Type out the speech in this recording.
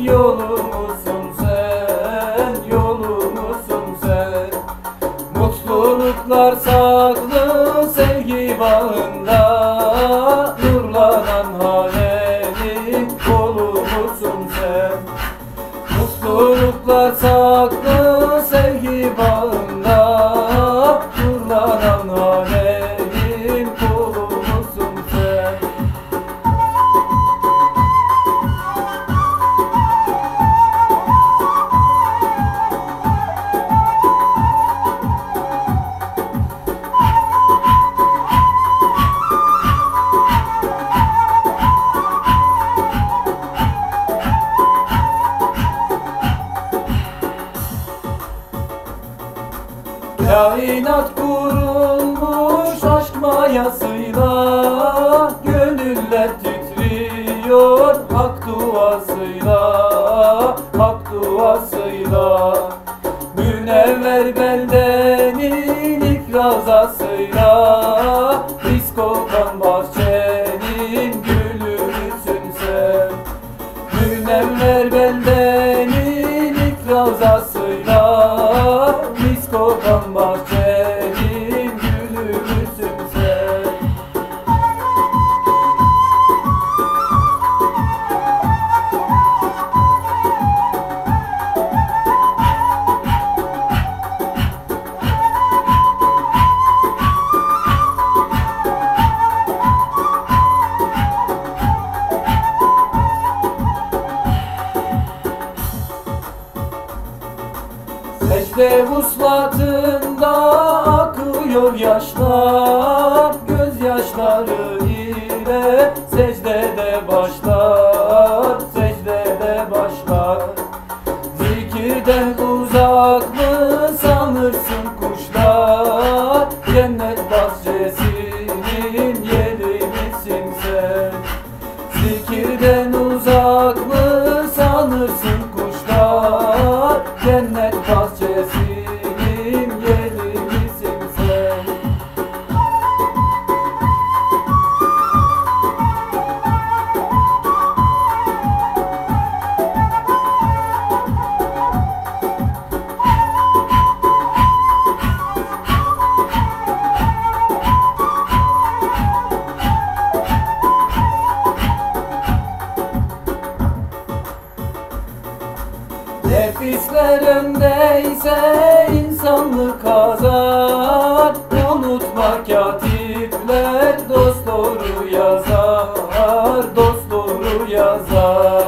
yolumuzsun sen, yolumuzsun sen. Mutluluklar saklı sevgi bağında, nurlanan hanenin kolumuzsun sen. Mutluluklar saklı sevgi bağında, nurlanan hanenin kolumuzsun sen. Kainat kurulmuş aşk mayasıyla, gönüller titriyor hak duasıyla, hak duasıyla. Münevver beldenin ilk razasıyla, mis kokan bahçenin gülüsün sen. Münevver beldenin ilk razasıyla, mis kokan bahçenin gülüsün sen. Secde vuslatında akıyor yaşlar, gözyaşları ile secdede başlar, secdede başlar. Zikirden uzak mı sanırsın kuşlar, cennet bahçesinin yeri misin sen? Zikirden uzak mı sanırsın kuşlar, cennet bahçesinin yeri misin sen? Nefisler öndeyse insanlık kazar, unutma katipler dost doğru yazar, dost doğru yazar.